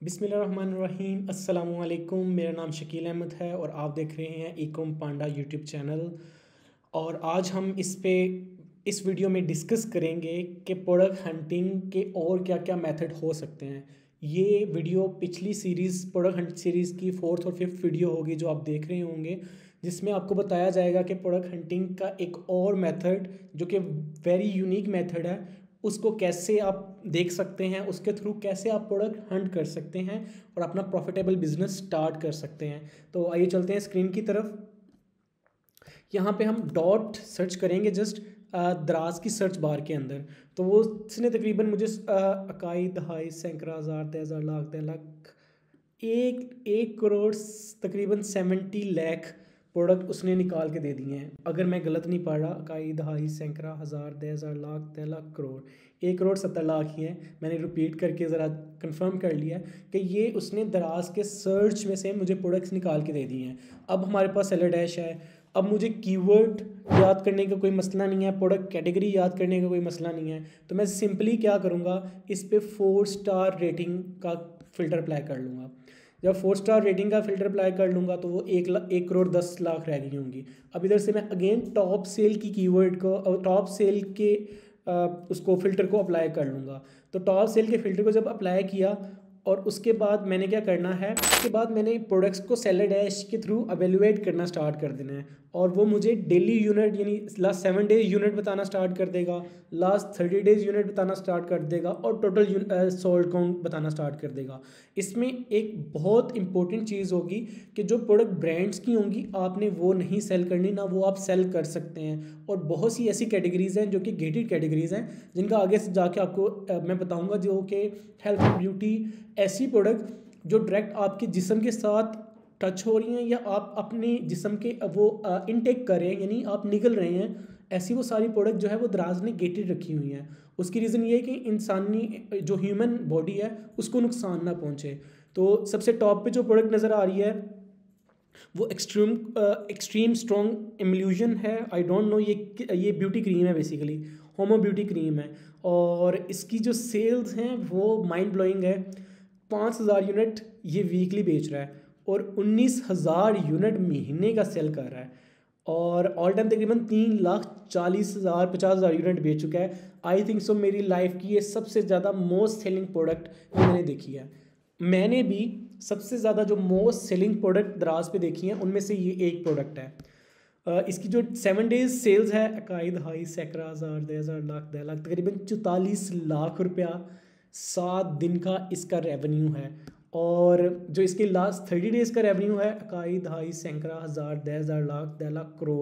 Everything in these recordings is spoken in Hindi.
बिस्मिल्लाहिर्रहमानिर्रहीम अस्सलामुअलैकुम। मेरा नाम शकील अहमद है और आप देख रहे हैं ईकॉम पांडा यूट्यूब चैनल। और आज हम इस वीडियो में डिस्कस करेंगे कि प्रोडक्ट हंटिंग के और क्या क्या मेथड हो सकते हैं। ये वीडियो पिछली सीरीज़ प्रोडक्ट हंट सीरीज़ की फोर्थ और फिफ्थ वीडियो होगी जो आप देख रहे होंगे, जिसमें आपको बताया जाएगा कि प्रोडक्ट हंटिंग का एक और मेथड जो कि वेरी यूनिक मेथड है, उसको कैसे आप देख सकते हैं, उसके थ्रू कैसे आप प्रोडक्ट हंट कर सकते हैं और अपना प्रॉफिटेबल बिजनेस स्टार्ट कर सकते हैं। तो आइए चलते हैं स्क्रीन की तरफ। यहाँ पे हम डॉट सर्च करेंगे जस्ट दराज की सर्च बार के अंदर, तो वो उसने तकरीबन मुझे इकाई दहाई सैकड़ा हज़ार 10,000 लाख 10 लाख एक करोड़ तकरीबन 70 लाख प्रोडक्ट उसने निकाल के दे दिए हैं। अगर मैं गलत नहीं पढ़ रहा, इकाई दहाई सैकड़ा हज़ार 10,000 लाख 10 लाख करोड़ 1,70,00,000 ही हैं। मैंने रिपीट करके ज़रा कंफर्म कर लिया कि ये उसने दराज के सर्च में से मुझे प्रोडक्ट्स निकाल के दे दिए हैं। अब हमारे पास सेलर डैश है। अब मुझे कीवर्ड याद करने का कोई मसला नहीं है, प्रोडक्ट कैटेगरी याद करने का कोई मसला नहीं है। तो मैं सिंपली क्या करूँगा, इस पर 4 स्टार रेटिंग का फ़िल्टर अप्लाई कर लूँगा। जब 4 स्टार रेटिंग का फ़िल्टर अप्लाई कर लूँगा तो वो 1,10,00,000 रह गई होंगी। अब इधर से मैं अगेन टॉप सेल की कीवर्ड को और टॉप सेल के उसको फ़िल्टर को अप्लाई कर लूँगा। तो टॉप सेल के फ़िल्टर को जब अप्लाई किया और उसके बाद मैंने क्या करना है, उसके बाद मैंने प्रोडक्ट्स को सेलर डैश के थ्रू एवेलुएट करना स्टार्ट कर देना है। और वो मुझे डेली यूनिट यानी लास्ट 7 डेज यूनिट बताना स्टार्ट कर देगा, लास्ट 30 डेज यूनिट बताना स्टार्ट कर देगा और टोटल सोल्ड काउंट बताना स्टार्ट कर देगा। इसमें एक बहुत इंपॉर्टेंट चीज़ होगी कि जो प्रोडक्ट ब्रांड्स की होंगी आपने वो नहीं सेल करनी, ना वो आप सेल कर सकते हैं। और बहुत सी ऐसी कैटेगरीज़ हैं जो कि गेटेड कैटेगरीज़ हैं, जिनका आगे से जाके आपको मैं बताऊँगा, जो कि हेल्थ एंड ब्यूटी, ऐसी प्रोडक्ट जो डायरेक्ट आपके जिस्म के साथ टच हो रही हैं या आप अपने जिस्म के वो इनटेक कर रहे हैं, यानी आप निकल रहे हैं, ऐसी वो सारी प्रोडक्ट जो है वो दराज ने गेटेड रखी हुई हैं। उसकी रीज़न ये है कि इंसानी जो ह्यूमन बॉडी है उसको नुकसान ना पहुंचे। तो सबसे टॉप पे जो प्रोडक्ट नज़र आ रही है वो एक्सट्रीम स्ट्रॉन्ग इम्यूजन है। आई डोंट नो ये ब्यूटी क्रीम है, बेसिकली होमो ब्यूटी क्रीम है। और इसकी जो सेल्स हैं वो माइंड ब्लोइंग है। 5,000 यूनिट ये वीकली बेच रहा है और 19,000 यूनिट महीने का सेल कर रहा है। और ऑल टाइम तकरीबन 3,40,000 50,000 यूनिट बेच चुका है। आई थिंक सो मेरी लाइफ की ये सबसे ज़्यादा मोस्ट सेलिंग प्रोडक्ट मैंने देखी है। मैंने भी सबसे ज़्यादा जो मोस्ट सेलिंग प्रोडक्ट दराज पे देखी हैं उनमें से ये एक प्रोडक्ट है। इसकी जो 7 डेज सेल्स है, इकाई दहाई सैकड़ा हज़ार 10,000 लाख 10 लाख तकरीबन 44 लाख रुपया 7 दिन का इसका रेवेन्यू है। और जो इसके लास्ट 30 डेज़ का रेवेन्यू है, इकाई दहाई सैकड़ा हज़ार 10,000 लाख 10 लाख करोड़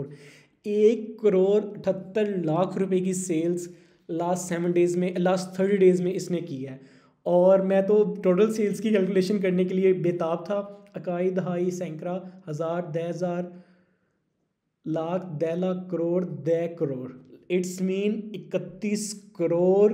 1,78,00,000 रुपए की सेल्स लास्ट 7 डेज़ में, लास्ट 30 डेज़ में इसने की है। और मैं तो टोटल सेल्स की कैलकुलेशन करने के लिए बेताब था। इकाई दहाई सैकड़ा हज़ार 10,000 लाख 10 लाख करोड़ 10 करोड़, इट्स मीन 31 करोड़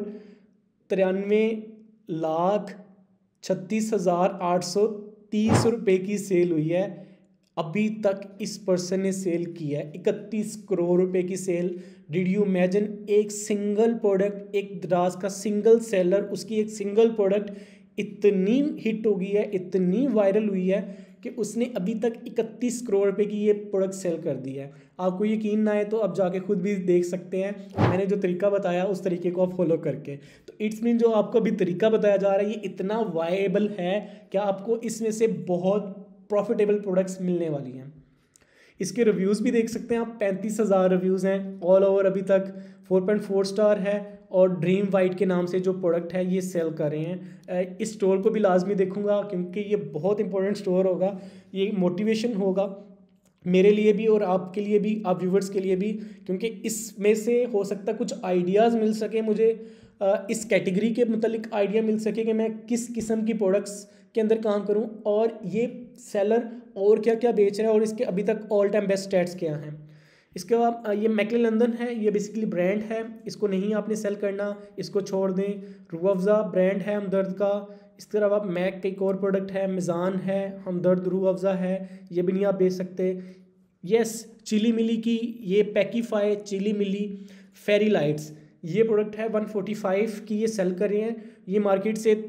93,36,830 रुपये की सेल हुई है। अभी तक इस पर्सन ने सेल की है 31 करोड़ रुपए की सेल। डिड यू इमेजिन, एक सिंगल प्रोडक्ट, एक दराज का सिंगल सेलर, उसकी एक सिंगल प्रोडक्ट इतनी हिट हो गई है, इतनी वायरल हुई है कि उसने अभी तक 31 करोड़ रुपए की ये प्रोडक्ट सेल कर दी है। आपको यकीन ना आए तो आप जाके खुद भी देख सकते हैं, मैंने जो तरीका बताया उस तरीके को आप फॉलो करके। तो इट्स मीन जो आपको अभी तरीका बताया जा रहा है ये इतना वायबल है कि आपको इसमें से बहुत प्रॉफिटेबल प्रोडक्ट्स मिलने वाली हैं। इसके रिव्यूज़ भी देख सकते हैं आप, 35,000 रिव्यूज़ हैं ऑल ओवर। अभी तक 4.4 स्टार है और ड्रीम वाइट के नाम से जो प्रोडक्ट है ये सेल कर रहे हैं। इस स्टोर को भी लाजमी देखूंगा क्योंकि ये बहुत इंपॉर्टेंट स्टोर होगा। ये मोटिवेशन होगा मेरे लिए भी और आपके लिए भी, आप व्यूवर्स के लिए भी, क्योंकि इसमें से हो सकता है कुछ आइडियाज़ मिल सके मुझे, इस कैटेगरी के मतलब आइडिया मिल सके कि मैं किस किस्म की प्रोडक्ट्स के अंदर काम करूं और ये सेलर और क्या क्या बेच रहा है और इसके अभी तक ऑल टाइम बेस्ट स्टैट्स क्या हैं। इसके बाद ये मैकले लंदन है, ये बेसिकली ब्रांड है, इसको नहीं आपने सेल करना, इसको छोड़ दें। रूह अफ़ज़ा ब्रांड है हमदर्द का। इस तरह आप मैक का एक और प्रोडक्ट है, मिज़ान है, हमदर्द रूह अफ़ज़ा है, ये भी नहीं आप बेच सकते। यस, चिली मिली की ये पैकीफाई चिली मिली फेरी लाइट्स, ये प्रोडक्ट है 145 की, ये सेल कर रहे हैं। ये मार्केट से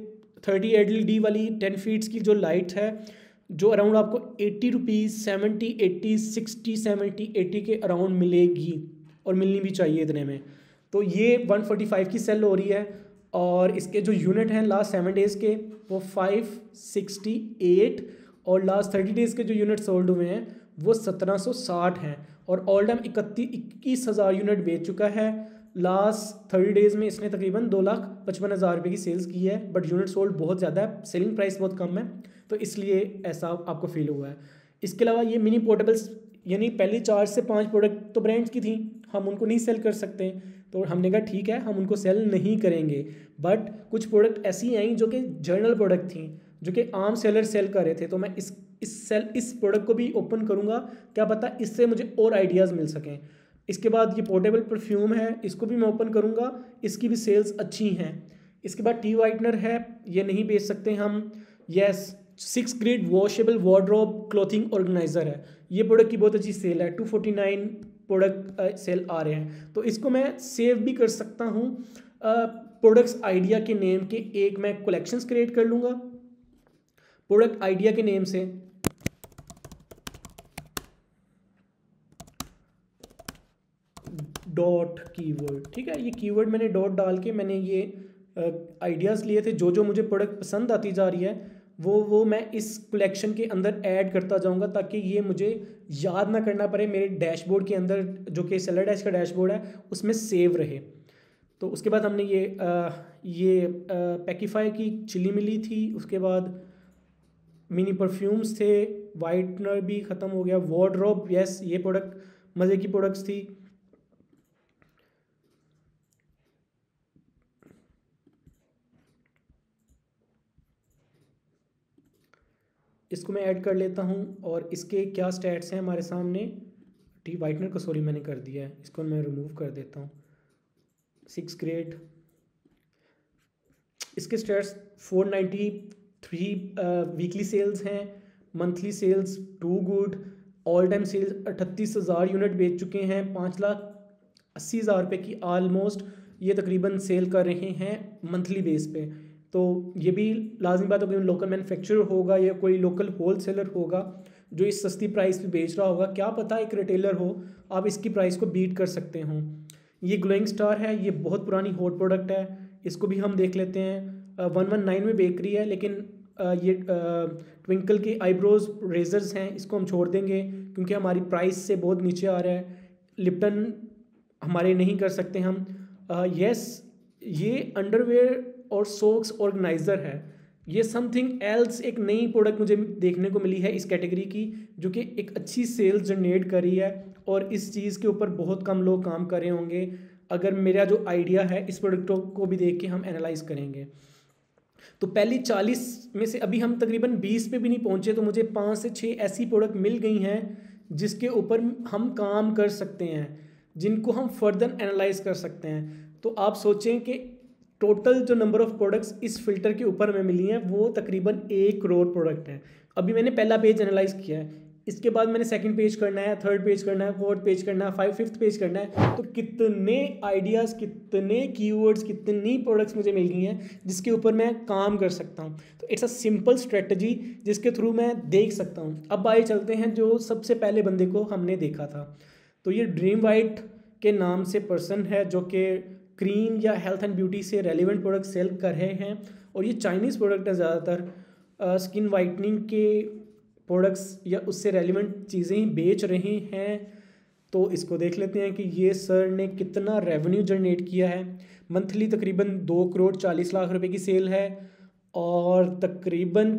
30 LED वाली 10 फीट्स की जो लाइट है, जो अराउंड आपको 80 रुपीज़ 70 80 60 70 80 के अराउंड मिलेगी, और मिलनी भी चाहिए इतने में। तो ये 145 की सेल हो रही है, और इसके जो यूनिट हैं लास्ट 7 डेज़ के वो 568, और लास्ट 30 डेज़ के जो यूनिट सोल्ड हुए हैं वो 1760 हैं, और ऑल टाइम 21,000 यूनिट बेच चुका है। लास्ट 30 डेज़ में इसने तकरीबन 2,55,000 रुपये की सेल्स की है, बट यूनिट सोल्ड बहुत ज़्यादा है, सेलिंग प्राइस बहुत कम है, तो इसलिए ऐसा आपको फील हुआ है। इसके अलावा ये मिनी पोर्टेबल्स, यानी पहली 4 से 5 प्रोडक्ट तो ब्रांड्स की थी, हम उनको नहीं सेल कर सकते, तो हमने कहा ठीक है हम उनको सेल नहीं करेंगे, बट कुछ प्रोडक्ट ऐसी आई जो कि जर्नल प्रोडक्ट थी, जो कि आम सेलर सेल कर रहे थे, तो मैं इस प्रोडक्ट को भी ओपन करूँगा, क्या पता इससे मुझे और आइडियाज़ मिल सकें। इसके बाद ये पोर्टेबल परफ्यूम है, इसको भी मैं ओपन करूँगा, इसकी भी सेल्स अच्छी हैं। इसके बाद टी वाइटनर है, ये नहीं बेच सकते हम। Yes, 6 grade washable wardrobe clothing organiser है, ये प्रोडक्ट की बहुत अच्छी सेल है, 249 प्रोडक्ट सेल आ रहे हैं, तो इसको मैं सेव भी कर सकता हूँ। प्रोडक्ट्स आइडिया के नेम के एक मैं कलेक्शंस क्रिएट कर लूँगा प्रोडक्ट आइडिया के नेम से। डॉट कीवर्ड, ठीक है, ये कीवर्ड मैंने डॉट डाल के मैंने ये आइडियाज़ लिए थे, जो जो मुझे प्रोडक्ट पसंद आती जा रही है वो मैं इस कलेक्शन के अंदर ऐड करता जाऊंगा, ताकि ये मुझे याद ना करना पड़े, मेरे डैशबोर्ड के अंदर जो कि सेलर डैश का डैशबोर्ड है उसमें सेव रहे। तो उसके बाद हमने ये पैकीफाई की चिली मिली थी, उसके बाद मिनी परफ्यूम्स थे, वाइटनर भी ख़त्म हो गया, वार्डरोब, यस ये प्रोडक्ट मज़े की प्रोडक्ट्स थी। इसको मैं ऐड कर लेता हूँ, और इसके क्या स्टैट्स हैं हमारे सामने। टी वाइटनर को सॉरी मैंने कर दिया है, इसको मैं रिमूव कर देता हूँ। 6 ग्रेड, इसके स्टैट्स 493 वीकली सेल्स हैं, monthly sales 2 good, all time sales 38,000 unit बेच चुके हैं, 5,80,000 रुपये की ऑलमोस्ट ये तकरीबन सेल कर रहे हैं मंथली बेस पे। तो ये भी लाजमी बात है कि लोकल मैन्युफैक्चरर होगा या कोई लोकल होल सेलर होगा जो इस सस्ती प्राइस पे बेच रहा होगा, क्या पता एक रिटेलर हो आप इसकी प्राइस को बीट कर सकते हो। ये ग्लोइंग स्टार है, ये बहुत पुरानी हॉट प्रोडक्ट है, इसको भी हम देख लेते हैं। 119 में बेकरी है, लेकिन ये ट्विंकल के आईब्रोज रेजर्स हैं, इसको हम छोड़ देंगे क्योंकि हमारी प्राइस से बहुत नीचे आ रहा है। लिप्टन हमारे नहीं कर सकते हम। यस, ये अंडरवेयर और सॉक्स ऑर्गेनाइज़र है, ये समथिंग एल्स एक नई प्रोडक्ट मुझे देखने को मिली है इस कैटेगरी की, जो कि एक अच्छी सेल्स जनरेट कर रही है, और इस चीज़ के ऊपर बहुत कम लोग काम कर रहे होंगे। अगर मेरा जो आइडिया है इस प्रोडक्टों को भी देख के हम एनालाइज करेंगे, तो पहली 40 में से अभी हम तकरीबन 20 पे भी नहीं पहुंचे, तो मुझे 5 से 6 ऐसी प्रोडक्ट मिल गई हैं जिसके ऊपर हम काम कर सकते हैं, जिनको हम फर्दर एनालाइज कर सकते हैं। तो आप सोचें कि टोटल जो नंबर ऑफ प्रोडक्ट्स इस फिल्टर के ऊपर हमें मिली हैं वो तकरीबन 1 करोड़ प्रोडक्ट हैं। अभी मैंने पहला पेज एनालाइज किया है, इसके बाद मैंने सेकंड पेज करना है, थर्ड पेज करना है, फोर्थ पेज करना है, फिफ्थ पेज करना है। तो कितने आइडियाज़, कितने कीवर्ड्स, कितनी प्रोडक्ट्स मुझे मिल गई हैं जिसके ऊपर मैं काम कर सकता हूँ। तो इट्स अ सिंपल स्ट्रेटजी जिसके थ्रू मैं देख सकता हूँ। अब आए चलते हैं जो सबसे पहले बंदे को हमने देखा था, तो ये ड्रीम वाइट के नाम से पर्सन है जो कि क्रीम या हेल्थ एंड ब्यूटी से रेलिवेंट प्रोडक्ट सेल कर रहे हैं, और ये चाइनीज़ प्रोडक्ट है ज़्यादातर, स्किन वाइटनिंग के प्रोडक्ट्स या उससे रेलिवेंट चीज़ें ही बेच रहे हैं। तो इसको देख लेते हैं कि ये सर ने कितना रेवेन्यू जनरेट किया है। मंथली तकरीबन 2 करोड़ 40 लाख रुपए की सेल है, और तकरीबन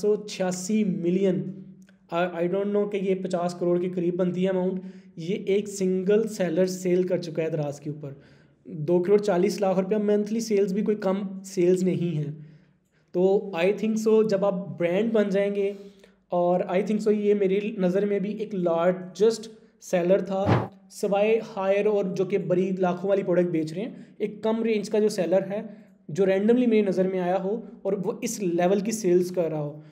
486 मिलियन, आई डोंट नो कि ये 50 करोड़ के करीब बनती है अमाउंट, ये एक सिंगल सेलर सेल कर चुका है दराज के ऊपर। 2 करोड़ 40 लाख रुपया मंथली सेल्स भी कोई कम सेल्स नहीं है। तो आई थिंक सो जब आप ब्रांड बन जाएंगे, और आई थिंक सो ये मेरी नज़र में भी एक लार्जेस्ट सेलर था, सवाए हायर और जो कि बड़ी लाखों वाली प्रोडक्ट बेच रहे हैं, एक कम रेंज का जो सेलर है जो रैंडमली मेरी नज़र में आया हो और वो इस लेवल की सेल्स कर रहा हो।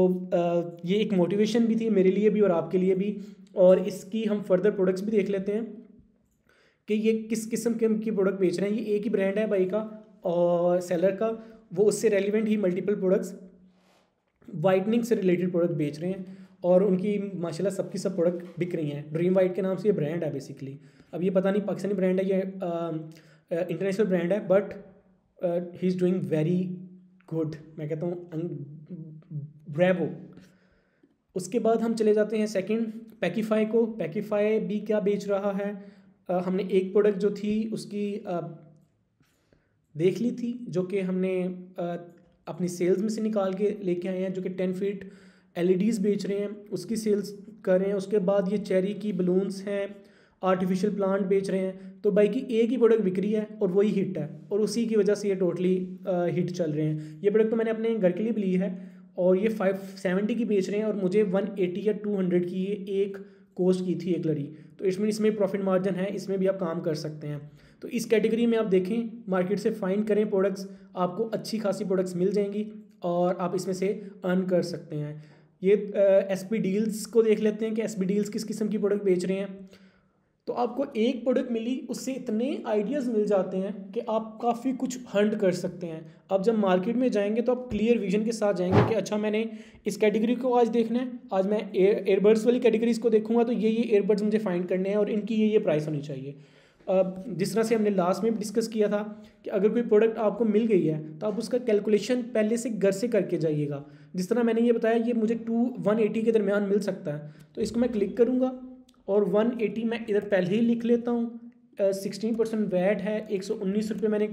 तो ये एक मोटिवेशन भी थी मेरे लिए भी और आपके लिए भी। और इसकी हम फर्दर प्रोडक्ट्स भी देख लेते हैं कि ये किस किस्म के प्रोडक्ट बेच रहे हैं। ये एक ही ब्रांड है भाई का, और सेलर का, वो उससे रेलिवेंट ही मल्टीपल प्रोडक्ट्स वाइटनिंग से रिलेटेड प्रोडक्ट बेच रहे हैं और उनकी माशाल्लाह सबकी सब प्रोडक्ट बिक रही हैं। ड्रीम वाइट के नाम से ये ब्रांड है बेसिकली। अब ये पता नहीं पाकिस्तानी ब्रांड है, ये इंटरनेशनल ब्रांड है, but he is doing very good, मैं कहता हूँ ब्रेवो। उसके बाद हम चले जाते हैं सेकंड पैकीफाई को। पैकीफाई भी क्या बेच रहा है, हमने एक प्रोडक्ट जो थी उसकी देख ली थी, जो कि हमने अपनी सेल्स में से निकाल के लेके आए हैं, जो कि 10 फीट LEDs बेच रहे हैं, उसकी सेल्स कर रहे हैं। उसके बाद ये चेरी की बलून्स हैं, आर्टिफिशियल प्लांट बेच रहे हैं। तो भाई की एक ही प्रोडक्ट बिक रही है और वही हिट है, और उसी की वजह से ये टोटली हिट चल रहे हैं। ये प्रोडक्ट तो मैंने अपने घर के लिए भी ली है और ये 570 की बेच रहे हैं और मुझे 180 या 200 की ये एक कॉस्ट की थी एक लड़ी। तो इसमें प्रॉफिट मार्जिन है, इसमें भी आप काम कर सकते हैं। तो इस कैटेगरी में आप देखें, मार्केट से फाइंड करें प्रोडक्ट्स, आपको अच्छी खासी प्रोडक्ट्स मिल जाएंगी और आप इसमें से अर्न कर सकते हैं। ये SB डील्स को देख लेते हैं कि SB डील्स किस किस्म की प्रोडक्ट बेच रहे हैं। तो आपको एक प्रोडक्ट मिली, उससे इतने आइडियाज़ मिल जाते हैं कि आप काफ़ी कुछ हंट कर सकते हैं। अब जब मार्केट में जाएंगे तो आप क्लियर विजन के साथ जाएंगे कि अच्छा मैंने इस कैटेगरी को आज देखना है, आज मैं एयरबड्स वाली कैटेगरीज को देखूंगा, तो ये एयरबड्स मुझे फाइंड करने हैं और इनकी ये प्राइस होनी चाहिए। जिस तरह से हमने लास्ट में भी डिस्कस किया था कि अगर कोई प्रोडक्ट आपको मिल गई है तो आप उसका कैलकुलेशन पहले से घर से करके जाइएगा। जिस तरह मैंने ये बताया, ये मुझे 180 के दरमियान मिल सकता है, तो इसको मैं क्लिक करूँगा और 180 मैं इधर पहले ही लिख लेता हूँ। 16% वैट है, 119 रुपये मैंने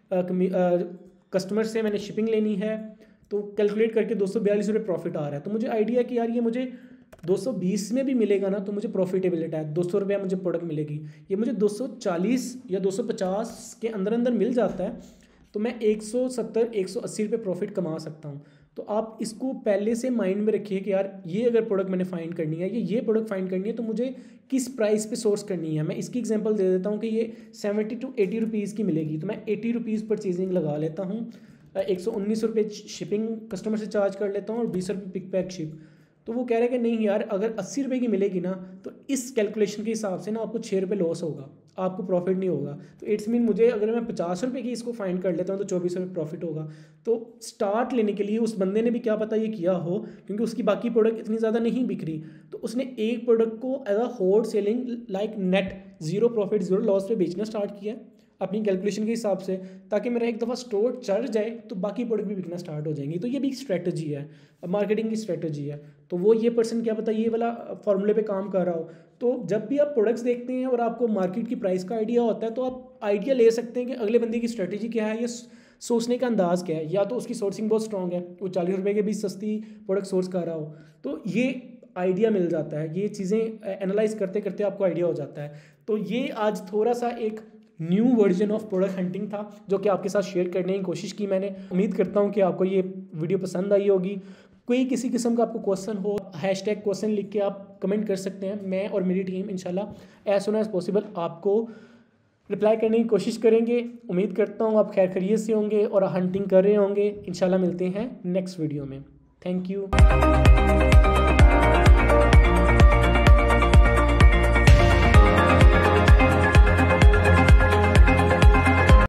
कस्टमर से मैंने शिपिंग लेनी है, तो कैलकुलेट करके 242 रुपये प्रॉफिट आ रहा है। तो मुझे आइडिया कि यार ये मुझे 220 में भी मिलेगा ना तो मुझे प्रॉफिटेबिलिटी है, 200 रुपये मुझे प्रोडक्ट मिलेगी। ये मुझे 240 या 250 के अंदर अंदर मिल जाता है तो मैं 170-180 रुपये प्रॉफिट कमा सकता हूँ। तो आप इसको पहले से माइंड में रखिए कि यार ये अगर प्रोडक्ट मैंने फाइंड करनी है, ये प्रोडक्ट फाइंड करनी है, तो मुझे किस प्राइस पे सोर्स करनी है। मैं इसकी एग्जांपल दे देता हूँ कि ये 70 to 80 रुपीज़ की मिलेगी, तो मैं 80 रुपीज़ परचेजिंग लगा लेता हूँ, 119 रुपये शिपिंग कस्टमर से चार्ज कर लेता हूँ और 20 रुपये पिक पैक शिप। तो वो कह रहे हैं कि नहीं यार, अगर 80 रुपये की मिलेगी ना तो इस कैलकुलेशन के हिसाब से ना आपको 6 रुपये लॉस होगा, आपको प्रॉफिट नहीं होगा। तो इट्स मीन मुझे अगर मैं 50 रुपये की इसको फाइंड कर लेता हूँ तो 24 रुपये प्रॉफिट होगा। तो स्टार्ट लेने के लिए उस बंदे ने भी क्या पता ये किया हो, क्योंकि उसकी बाकी प्रोडक्ट इतनी ज़्यादा नहीं बिक रही, तो उसने एक प्रोडक्ट को as a whole selling like net 0 profit 0 loss पे बेचना स्टार्ट किया अपनी कैलकुलेशन के हिसाब से, ताकि मेरा एक दफ़ा स्टोर चढ़ जाए तो बाकी प्रोडक्ट भी बिकना स्टार्ट हो जाएंगी। तो ये भी एक स्ट्रेटजी है, मार्केटिंग की स्ट्रेटजी है। तो वो ये पर्सन क्या पता ये वाला फॉर्मूले पे काम कर रहा हो। तो जब भी आप प्रोडक्ट्स देखते हैं और आपको मार्केट की प्राइस का आइडिया होता है तो आप आइडिया ले सकते हैं कि अगले बंदे की स्ट्रेटजी क्या है, ये सोचने का अंदाज़ क्या है। या तो उसकी सोर्सिंग बहुत स्ट्रॉन्ग है, वो 40 रुपये के भी सस्ती प्रोडक्ट सोर्स कर रहा हो, तो ये आइडिया मिल जाता है। ये चीज़ें एनालाइज करते करते आपको आइडिया हो जाता है। तो ये आज थोड़ा सा एक new version of product hunting था जो कि आपके साथ शेयर करने की कोशिश की मैंने। उम्मीद करता हूँ कि आपको ये वीडियो पसंद आई होगी। कोई किसी किस्म का आपको क्वेश्चन हो, हैशटैग क्वेश्चन लिख के आप कमेंट कर सकते हैं। मैं और मेरी टीम इंशाल्लाह एज सुन एज पॉसिबल आपको रिप्लाई करने की कोशिश करेंगे। उम्मीद करता हूँ आप खैर खैरियत से होंगे और हंटिंग कर रहे होंगे। इंशाल्लाह मिलते हैं नेक्स्ट वीडियो में। Thank you.